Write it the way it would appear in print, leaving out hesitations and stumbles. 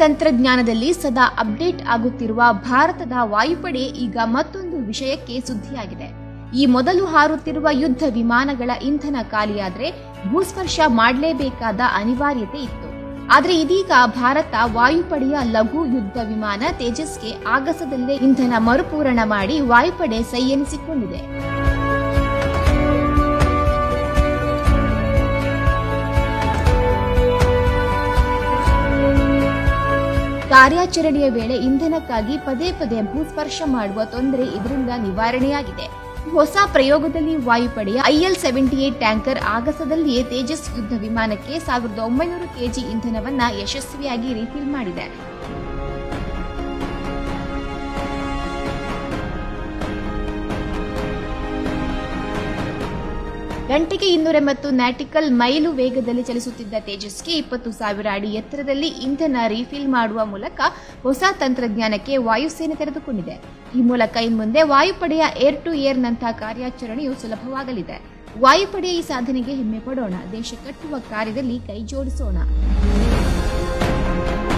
ತಂತ್ರಜ್ಞಾನದಲ್ಲಿ ಸದಾ ಅಪ್ಡೇಟ್ ಆಗುತ್ತಿರುವ ಭಾರತದ ವಾಯುಪಡೆ ಈಗ ಮತ್ತೊಂದು ವಿಷಯಕ್ಕೆ ಸುದ್ದಿಯಾಗಿದೆ. ಈ ಮೊದಲು ಹಾರುತ್ತಿರುವ ಯುದ್ಧ ವಿಮಾನಗಳ ಇಂಧನ ಖಾಲಿಯಾದ್ರೆ ಭೂಸ್ಪರ್ಶ ಮಾಡಲೇಬೇಕಾದ ಅನಿವಾರ್ಯತೆ ಇತ್ತು. ಆದರೆ ಇದೀಗ ಭಾರತ ವಾಯುಪಡೆಯ ಲಘು ಯುದ್ಧ ವಿಮಾನ ತೇಜಸ್ಗೆ ಆಗಸದಲ್ಲೇ ಇಂಧನ ಮರುಪೂರಣ ಮಾಡಿ ವಾಯುಪಡೆ ಸೈ ಎನಿಸಿಕೊಂಡಿದೆ. ಕಾರ್ಯಾಚರಣೆಯ ವೇಳೆ ಇಂಧನಕ್ಕಾಗಿ ಪದೇ ಪದೇ ಭೂಸ್ಪರ್ಶ ಮಾಡುವ ತೊಂದರೆ ಇದರಿಂದ ನಿವಾರಣೆಯಾಗಿದೆ. ಹೊಸ ಪ್ರಯೋಗದಲ್ಲಿ ವಾಯುಪಡೆಯ IL-78 ಟ್ಯಾಂಕರ್ ಆಗಸದಲ್ಲಿಯೇ ತೇಜಸ್ ಯುದ್ಧ ವಿಮಾನಕ್ಕೆ 1900 ಕೆಜಿ ಇಂಧನವನ್ನ ಯಶಸ್ವಿಯಾಗಿ ರೀಫಿಲ್ ಮಾಡಿದೆ. ಗಂಟೆಗೆ 280 ನ್ಯಾಟಿಕಲ್ ಮೈಲು ವೇಗದಲ್ಲಿ ಚಲಿಸುತ್ತಿದ್ದ ತೇಜಸ್ಗೆ 20,000 ಅಡಿ ಎತ್ತರದಲ್ಲಿ ಇಂಧನ ರೀಫಿಲ್ ಮಾಡುವ ಮೂಲಕ ಹೊಸ ತಂತ್ರಜ್ಞಾನಕ್ಕೆ ವಾಯುಸೇನೆ ತೆರೆದುಕೊಂಡಿದೆ. ಈ ಮೂಲಕ ಇನ್ಮುಂದೆ ವಾಯುಪಡೆಯ ಏರ್ ಟು ಏರ್ ನಂತಹ ಕಾರ್ಯಾಚರಣೆಯು ಸುಲಭವಾಗಲಿದೆ. ವಾಯುಪಡೆಯ ಈ ಸಾಧನೆಗೆ ಹೆಮ್ಮೆ ಪಡೋಣ, ದೇಶ ಕಟ್ಟುವ ಕಾರ್ಯದಲ್ಲಿ ಕೈ ಜೋಡಿಸೋಣ.